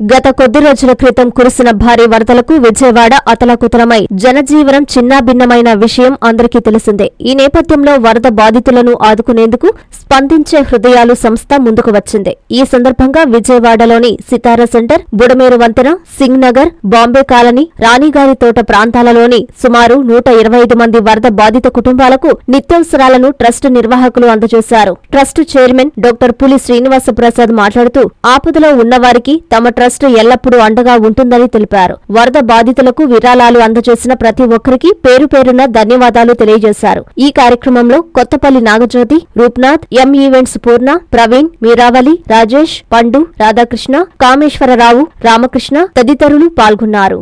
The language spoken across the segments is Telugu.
గత కొద్ది రోజుల క్రితం కురిసిన భారీ వరదలకు విజయవాడ అతలాకుతలమై జనజీవనం చిన్నాభిన్నమైన విషయం అందరికీ తెలిసిందే. ఈ నేపథ్యంలో వరద బాధితులను ఆదుకునేందుకు స్పందించే హృదయాలు సంస్థ ముందుకు వచ్చింది. ఈ సందర్భంగా విజయవాడలోని సితారా సెంటర్, బుడమేరు వంతెన, సింగ్ నగర్, బాంబే కాలనీ, రాణిగారి తోట ప్రాంతాలలోని సుమారు 125 మంది వరద బాధిత కుటుంబాలకు నిత్యావసరాలను ట్రస్ట్ నిర్వాహకులు అందజేశారు. ట్రస్ట్ చైర్మన్ డాక్టర్ పులి శ్రీనివాస ప్రసాద్ మాట్లాడుతూ ఆపదలో ఉన్నవారికి తమ ట్రస్ట్ ఎల్లప్పుడూ అండగా ఉంటుందని తెలిపారు. వరద బాధితులకు విరాళాలు అందజేసిన ప్రతి ఒక్కరికి పేరు పేరున ధన్యవాదాలు తెలియజేశారు. ఈ కార్యక్రమంలో కొత్తపల్లి నాగజ్యోతి, రూప్నాథ్, ఎం ఈవెంట్స్ పూర్ణ, ప్రవీణ్, మీరావళి, రాజేష్, పండు, రాధాకృష్ణ, కామేశ్వరరావు, రామకృష్ణ తదితరులు పాల్గొన్నారు.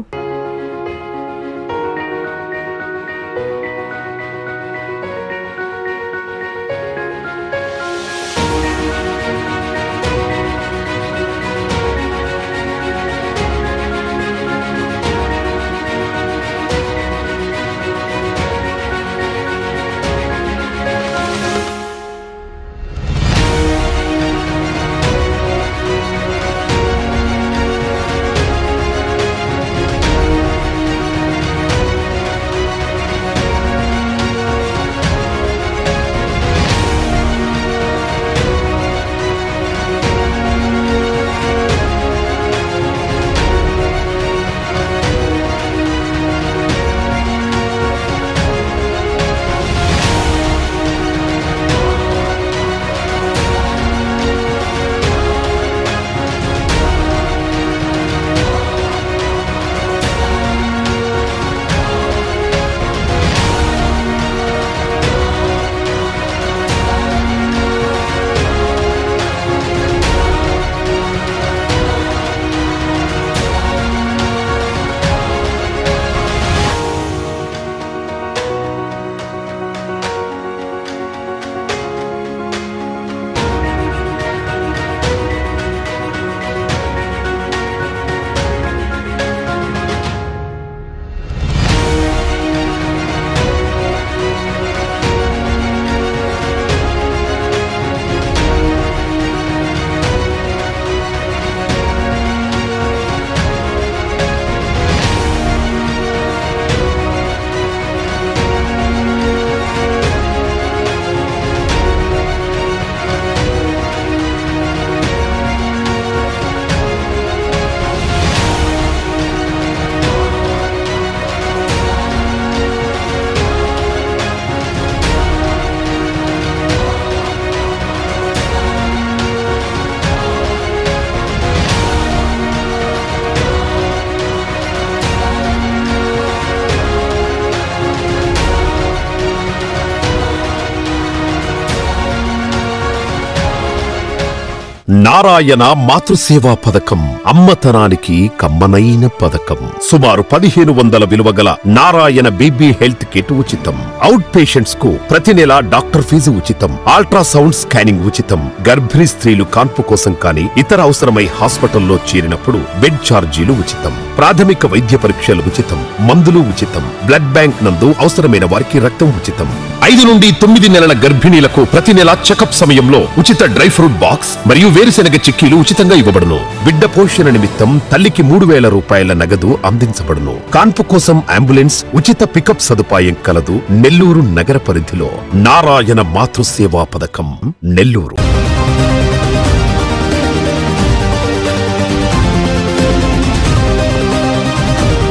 నారాయణ మాతృసేవా పథకం అమ్మతనానికి కమ్మనైన పథకం. సుమారు 1500 విలువగల నారాయణ బీబీ హెల్త్ కిట్ ఉచితం. అవుట్ పేషెంట్స్ కు ప్రతి నెల డాక్టర్ ఫీజు ఉచితం. అల్ట్రాసౌండ్ స్కానింగ్ ఉచితం. గర్భిణీ స్త్రీలు కాన్పు కోసం కానీ ఇతర అవసరమై హాస్పిటల్లో చేరినప్పుడు బెడ్ ఛార్జీలు ఉచితం. ప్రాథమిక వైద్య పరీక్షలు ఉచితం. మందులు ఉచితం. బ్లడ్ బ్యాంక్ నందు అవసరమైన వారికి రక్తం ఉచితం. 5 నుండి 9 నెలల గర్భిణీలకు ప్రతి నెల చెకప్ సమయంలో ఉచిత డ్రై ఫ్రూట్ బాక్స్ మరియు వేరుశెనగ చిక్కీలు ఉచితంగా ఇవ్వబడును. బిడ్డ పోషణ నిమిత్తం తల్లికి 3000 రూపాయల నగదు అందించబడును. కాన్పు కోసం అంబులెన్స్ ఉచిత పికప్ సదుపాయం కలదు. నెల్లూరు నగర పరిధిలో నారాయణ మాతృసేవా పథకం, నెల్లూరు.